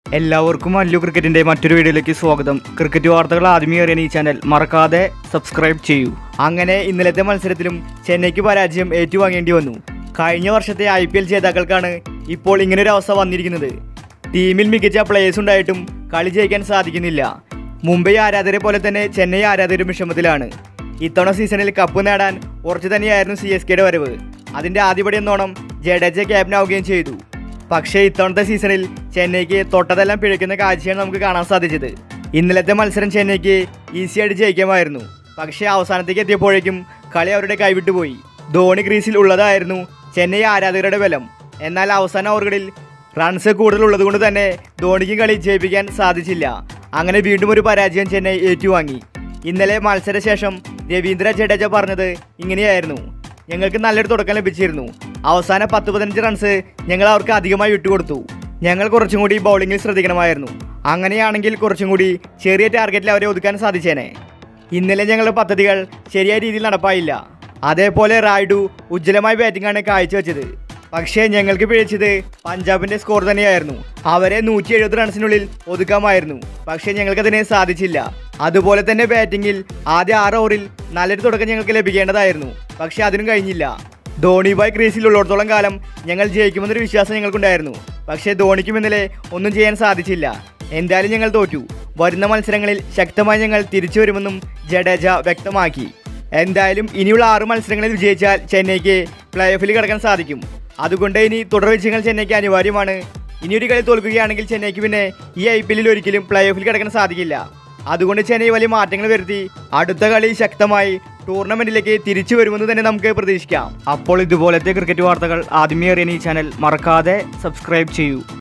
എല്ലാവർക്കും അല്ലു ക്രിക്കറ്റിന്റെ മറ്റൊരു വീഡിയോയിലേക്ക് സ്വാഗതം. ക്രിക്കറ്റ് വാർത്തകൾ ആദ്യമേ അറിയാൻ ഈ ചാനൽ മറക്കാതെ സബ്സ്ക്രൈബ് ചെയ്യൂ. അങ്ങനെ ഇന്നലത്തെ മത്സരത്തിലും ചെന്നൈക്ക് പരാജയം ഏറ്റുവാങ്ങേണ്ടി വന്നു. കഴിഞ്ഞ വർഷത്തെ IPL ജേതാക്കൾക്കാണ് ഇപ്പോൾ ഇങ്ങനൊരു അവസ്ഥ വന്നിരിക്കുന്നത്. ടീമിൽ മികച്ച പ്ലേയേഴ്സ് ഉണ്ടായിട്ടും കളി ജയിക്കാൻ സാധിക്കുന്നില്ല. മുംബൈ ആരാധകരെ പോലെ തന്നെ ചെന്നൈ ആരാധകരും വിഷമത്തിലാണ്. ഇത്തവണ സീസണിൽ കപ്പ് നേടാൻ ഉറച്ചു തന്നെയായിരുന്നു CSKയുടെ വരവ്. അതിൻ്റെ ആദ്യപടി എന്നോണം ജഡേജ ക്യാപ്റ്റനാവുകയും ചെയ്തു. പക്ഷേ ഇത്തവണത്തെ സീസണിൽ ചെന്നൈക്ക് തൊട്ടതെല്ലാം പിഴയ്ക്കുന്ന കാഴ്ചയാണ് നമുക്ക് കാണാൻ സാധിച്ചത്. ഇന്നലത്തെ മത്സരം ചെന്നൈക്ക് ഈസിയായിട്ട് ജയിക്കാമായിരുന്നു. പക്ഷേ അവസാനത്തേക്ക് എത്തിയപ്പോഴേക്കും കളി അവരുടെ കൈവിട്ടുപോയി. ധോണി ക്രീസിൽ ഉള്ളതായിരുന്നു ചെന്നൈ ആരാധകരുടെ ബലം. എന്നാൽ അവസാന ഓവറുകളിൽ റൺസ് കൂടുതലുള്ളത് കൊണ്ട് തന്നെ ധോണിക്കും കളി ജയിപ്പിക്കാൻ സാധിച്ചില്ല. അങ്ങനെ വീണ്ടും ഒരു പരാജയം ചെന്നൈ ഏറ്റുവാങ്ങി. ഇന്നലെ മത്സരശേഷം രവീന്ദ്ര ജഡേജ പറഞ്ഞത് ഇങ്ങനെയായിരുന്നു: ഞങ്ങൾക്ക് നല്ലൊരു തുടക്കം ലഭിച്ചിരുന്നു. അവസാന 10-15 റൺസ് ഞങ്ങൾ അവർക്ക് അധികമായി വിട്ടുകൊടുത്തു. ഞങ്ങൾ കുറച്ചും കൂടി ബൗളിങ്ങിൽ ശ്രദ്ധിക്കണമായിരുന്നു. അങ്ങനെയാണെങ്കിൽ കുറച്ചും കൂടി ചെറിയ ടാർഗറ്റിൽ അവരെ ഒതുക്കാൻ സാധിച്ചേനെ. ഇന്നലെ ഞങ്ങളുടെ പദ്ധതികൾ ശരിയായ രീതിയിൽ നടപ്പായില്ല. അതേപോലെ റായ്ഡു ഉജ്ജ്വലമായ ബാറ്റിംഗാണ് കാഴ്ചവെച്ചത്. പക്ഷേ ഞങ്ങൾക്ക് പിഴച്ചത് പഞ്ചാബിൻ്റെ സ്കോർ തന്നെയായിരുന്നു. അവരെ 170 റൺസിനുള്ളിൽ ഒതുക്കാമായിരുന്നു. പക്ഷേ ഞങ്ങൾക്കതിനെ സാധിച്ചില്ല. അതുപോലെ തന്നെ ബാറ്റിങ്ങിൽ ആദ്യ 6 ഓവറിൽ നല്ലൊരു തുടക്കം ഞങ്ങൾക്ക് ലഭിക്കേണ്ടതായിരുന്നു. പക്ഷേ അതിനും കഴിഞ്ഞില്ല. ധോണി ബായ് ക്രീസിലുള്ളിടത്തോളം കാലം ഞങ്ങൾ ജയിക്കുമെന്നൊരു വിശ്വാസം ഞങ്ങൾക്കുണ്ടായിരുന്നു. പക്ഷേ ധോണിക്കും ഇന്നലെ ഒന്നും ചെയ്യാൻ സാധിച്ചില്ല. എന്തായാലും ഞങ്ങൾ തോറ്റു. വരുന്ന മത്സരങ്ങളിൽ ശക്തമായി ഞങ്ങൾ തിരിച്ചു വരുമെന്നും ജഡേജ വ്യക്തമാക്കി. എന്തായാലും ഇനിയുള്ള 6 മത്സരങ്ങളിൽ വിജയിച്ചാൽ ചെന്നൈക്ക് പ്ലേ ഓഫിൽ കടക്കാൻ സാധിക്കും. അതുകൊണ്ട് ഇനി തുടർ വിജയങ്ങൾ ചെന്നൈക്ക് അനിവാര്യമാണ്. ഇനിയൊരു കളി തോൽക്കുകയാണെങ്കിൽ ചെന്നൈക്ക് പിന്നെ ഈ IPL ഒരിക്കലും പ്ലേ ഓഫിൽ കടക്കാൻ സാധിക്കില്ല. അതുകൊണ്ട് ചെന്നൈ വലിയ മാറ്റങ്ങൾ വരുത്തി അടുത്ത കളി ശക്തമായി ടൂർണമെന്റിലേക്ക് തിരിച്ചു വരുമെന്ന് തന്നെ നമുക്ക് പ്രതീക്ഷിക്കാം. അപ്പോൾ ഇതുപോലത്തെ ക്രിക്കറ്റ് വാർത്തകൾ ആദ്യമേ അറിയാൻ ഈ ചാനൽ മറക്കാതെ സബ്സ്ക്രൈബ് ചെയ്യൂ.